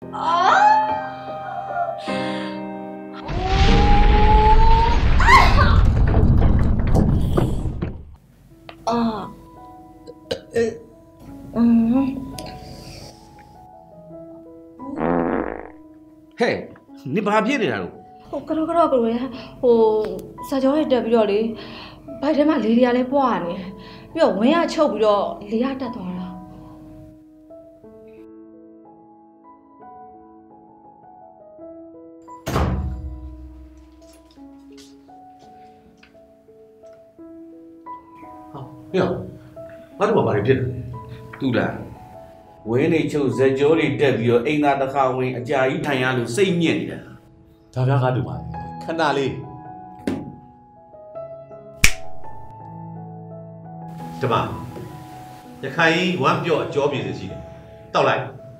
ဟဲ့နင်ဘာဖြစ်နေတာလို့ကတော့စာကြောနဲ့တက်ပြီးတော့လေဘိုက်ထဲမှာလေတွေကလည်းပွားနေပြီးတော့ဝင်းရချုပ်ပြီးတော့လေရတက်သွားတာဟေ့ဘာလို့ဘာတွေဖြစ်နေလဲတူလားဝင်းနေချုပ်ဇက်ကြောတွေတက်ပြီးတော့အိမ်သာတစ်ခါဝင်အကြာကြီးထိုင်ရလို့စိတ်ညစ်နေတာဒါပြားကားတူပါခဏလေးဒီမှာရခိုင်ဝမ်းပြော့အကျော်ပြေစီရှိတယ်တောက်လိုက်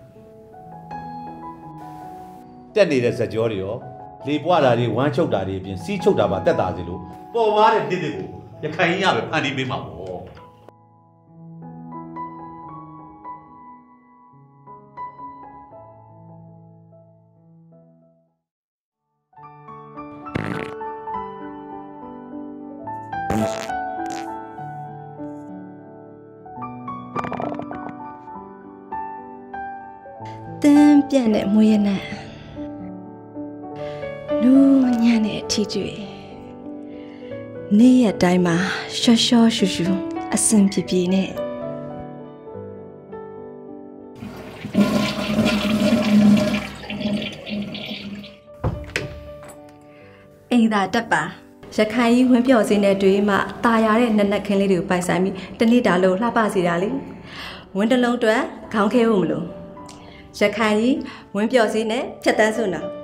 တက်နေတဲ့ဇက်ကြောတွေရောလေပွားတာတွေဝမ်းချုပ်တာတွေအပြင်စီးချုပ်တာပါတက်တာစီလို့ပေါ်သွားတဲ့တစ်ကိုရခိုင်ရပဲဖန်တီးပေးမှာပေါ့တင်းပြန့်တဲ့မွေးရနံလူညံ့တဲ့အထီးကျွေနေ့ရက်တိုင်းမှာရှော့ရှော့ရှူရှူအစင်ပြေပြေနဲ့အိမ်သာတက်ပါရခိုင်ကြီးဝင်းပြော့စင်းတဲ့တွေးမှตาရတဲ့နက်နက်ခင်းလေးတွေကိုပိုက်ဆိုင်ပြီးတနေ့တာလို့လှပစီတာလေဝင်းတလုံးအတွက်ခေါင်းခဲဖို့မလို့ရခိုင်ကြီးဝင်းပြော့စင်းနဲ့ဖြတ်တန်းစွန်းတာ